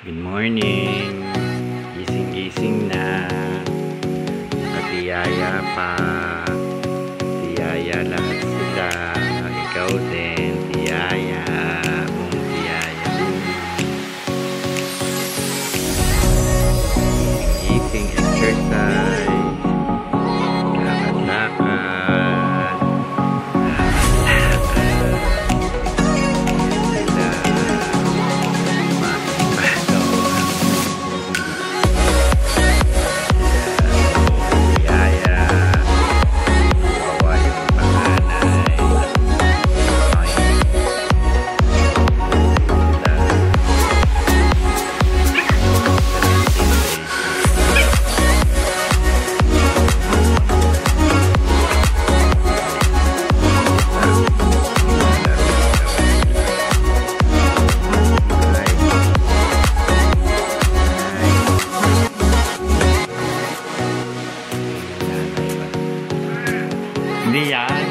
Good morning. Gising-gising na. Nakatiyaya pa. Tiyaya lahat sila. Ikaw din, tiyaya. Tiyaya din. Gising, exercise. Lakad-lakad. Hindi yan.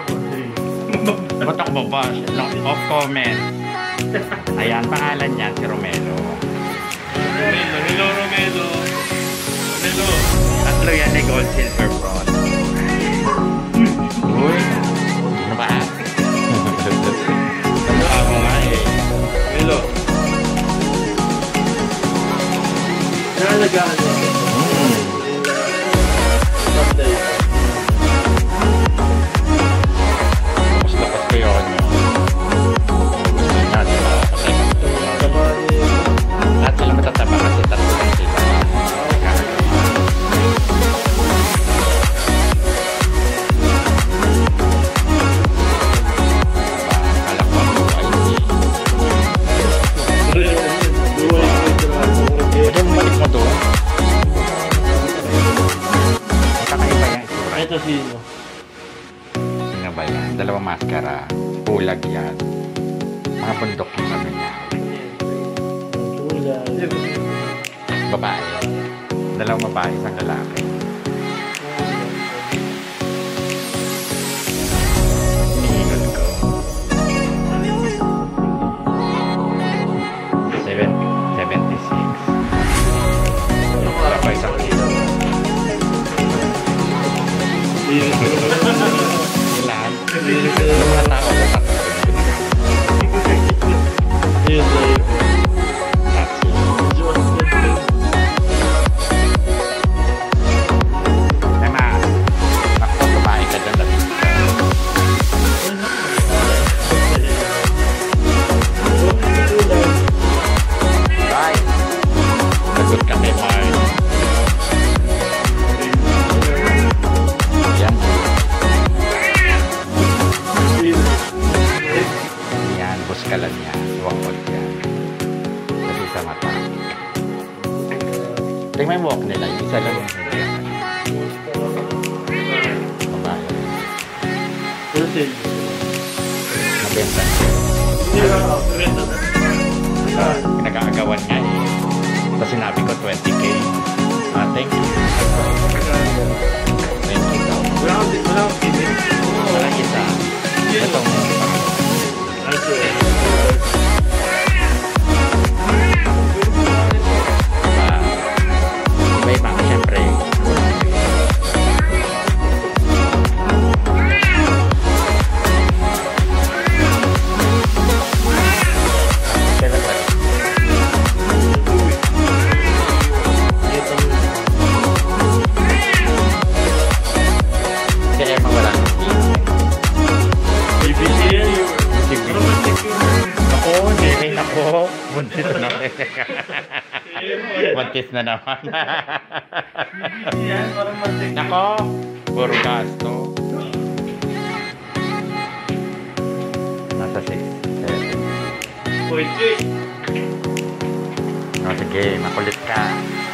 Ba't ako ba? Off comment. Ayan, pangalan niya si Romelo. Romelo. Tatlo yan ni gold, silver, bronze. Uy, ano ba? Kamukha mo nga eh. Romelo. Nalagaan mo. Ito sino? Sino ba yan? Dalawang maskara. Pulag yan. Mga bundok yung ano niya. Pulag. Babae. Dalawang babae, isang lalaki. Hinihinod ko. 76. Wala pa isang kilo. Ilan? Mga tao ko takot. Kalan niya, walk yan. Kasi sa mata. Tingnan mo walk nila, isa lang yung hindi yan. Babae. Mabenta. Pinag-aagawan nga eh. Tapos sinabi ko 20K. Thank you. Thank you daw. Walang isa. Itong iba-iba, siyempre. Kaya mawala. Ako, buntis na. Buntis na naman. Nako, puro gasto. Nasa 6, 7. Pwede. Sige, makulit ka.